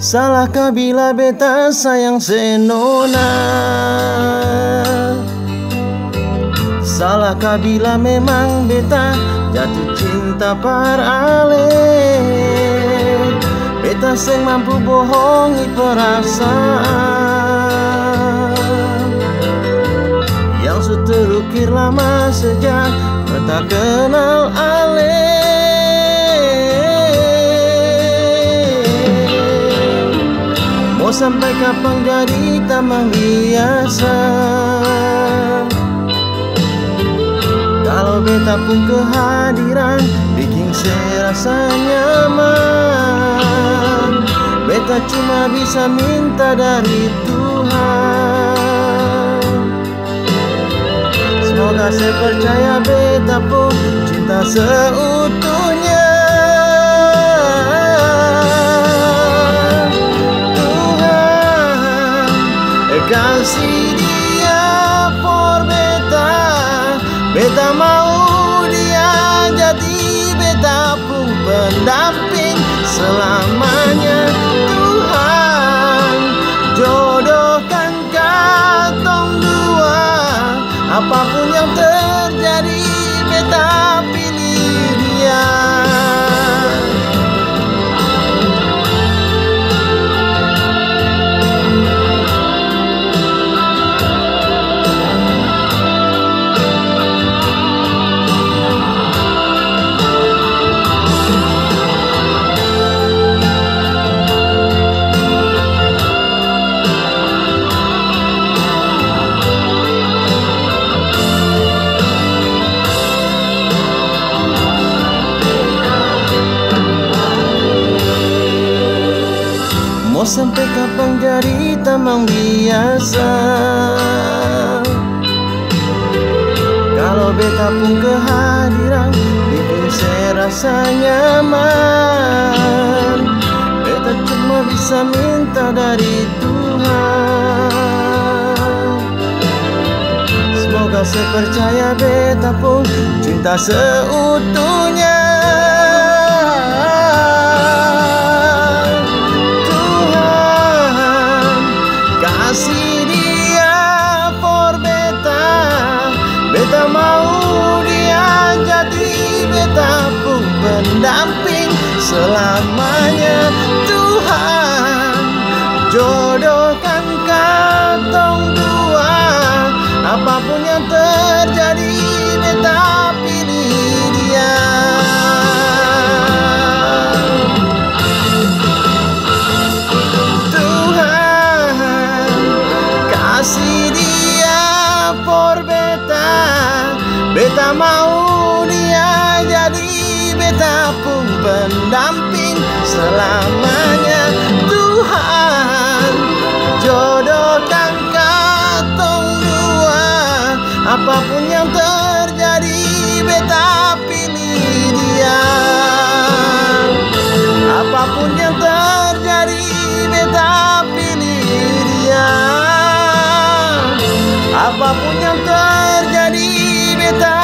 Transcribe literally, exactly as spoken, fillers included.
Salahkah bila beta sayang senona? Salahkah bila memang beta jatuh cinta par ale? Beta seng mampu bohongi perasaan yang sudah terukir lama sejak beta kenal ale. Mau sampai kapan jadi tamang biasa? Kalau beta pun kehadiran bikin saya rasa nyaman. Beta cuma bisa minta dari Tuhan. Semoga saya percaya beta pun cinta seutuhnya. Kasih dia for beta, beta mau dia jadi beta pun pendamping selamanya. Tuhan jodohkan katong dua, apapun yang terjadi beta pilih dia. Mau sampai kapan jadi tamang biasa? Kalau beta pun kehadiran bikin saya rasa nyaman. Beta cuma bisa minta dari Tuhan. Semoga saya percaya beta pun cinta seutuhnya. Kasih dia for beta, beta mau dia jadi beta pun pendamping selamanya. Tuhan jodohkan katong dua, apapun yang terjadi beta pilih dia. Kasih dia for beta, beta mau dia jadi beta pun pendamping selamanya. Tuhan jodohkan katong dua, apapun yang terjadi beta pilih dia. Apapun yang terjadi beta pilih dia. Apapun yang terjadi beta